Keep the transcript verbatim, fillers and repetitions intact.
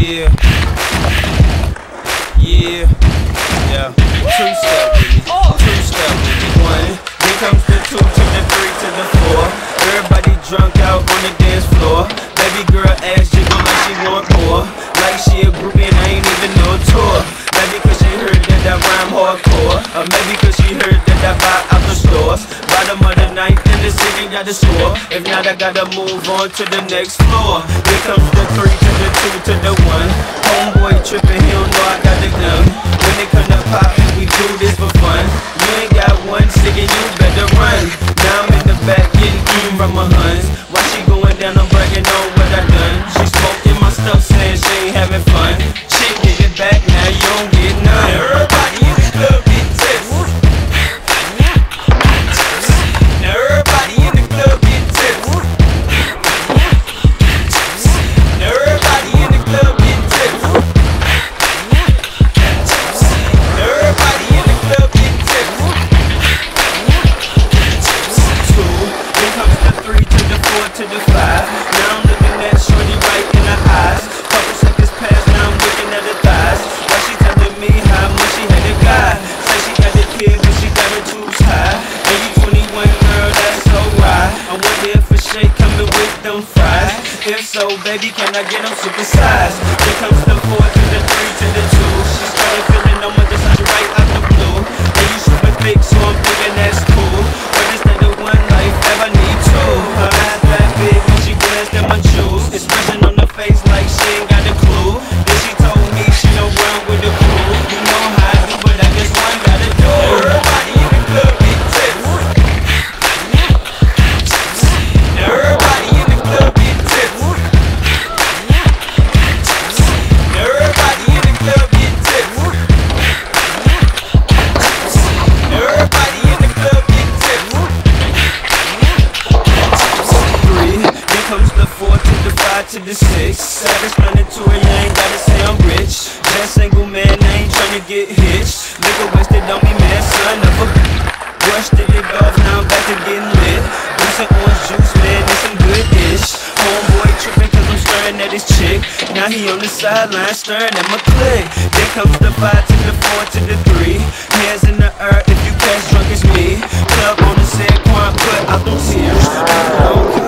Yeah, yeah, yeah. Two step with me, two step with me. One, then comes the two to the three to the four. Everybody drunk out on the dance floor. Baby girl ass jiggle like she want more. Like she a groupie and I ain't even no tour. Maybe cause she heard that I rhyme hardcore, or maybe cause she heard that I buy out the stores. Bottom of the ninth in the city got the score. If not, I gotta move on to the next floor. Here comes the three to the two to the one. Homeboy trippin', he don't know I got the gun. When they come to poppin', we do this for fun. You ain't got one stick and you better run. Now I'm in the back getting eaten from my huns. While she going down, I'm bragging on what I done. She smoking my stuff, saying she ain't having fun. Chick, get it back, now you don't get none. Everybody in the club get tips. Now everybody in the club get tips. Now everybody in the club get tips. Now everybody in the club get tips. Two, then comes the three to the four to the five. Now I'm looking at shorty right in the eyes. Couple seconds pass, now I'm looking at her thighs. While she telling me how much she had a guy. Say she got the kid, but she got her tubes high. And you twenty-one, girl, that's so right. I wonder if a shake coming with them fries. If so, baby, can I get them supersized? Here comes the four to the three to the two. She started feeling on my design right out the blue. And you super thick, so I'm thinking that's cool. But instead of one life, ever need two. Her eyes that big when she glanced at my jewels. Expression on her face like she ain't got a clue. Then she told me she don't run with the crew. You know how I do, but I guess one gotta do. Everybody in the club get tips. Now everybody in the club get tips. Now everybody in the club get tips. Now everybody in the club get tips. Three, then comes the four to the five to the six. Seven, running to her, you ain't gotta say I'm rich. Just single man, I ain't tryna get hitched. Nigga wasted on me, man, son of a brushed it off, now I'm back to getting lit. Do some orange juice, man, it's some good ish. Homeboy trippin' cause I'm staring at his chick. Now he on the sideline staring at my click. Then comes the five to the four to the three. Hands in the earth if you catch drunk as me. Club on the set, quant, put out them tears.